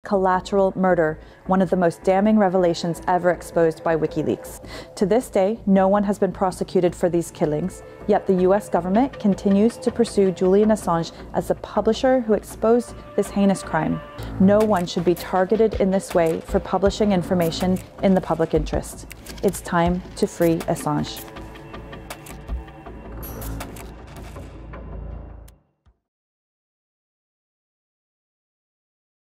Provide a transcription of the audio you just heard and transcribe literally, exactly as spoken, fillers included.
collateral murder, one of the most damning revelations ever exposed by WikiLeaks. To this day, no one has been prosecuted for these killings, yet the U S government continues to pursue Julian Assange as the publisher who exposed this heinous crime. No one should be targeted in this way for publishing information in the public interest. It's time to free Assange.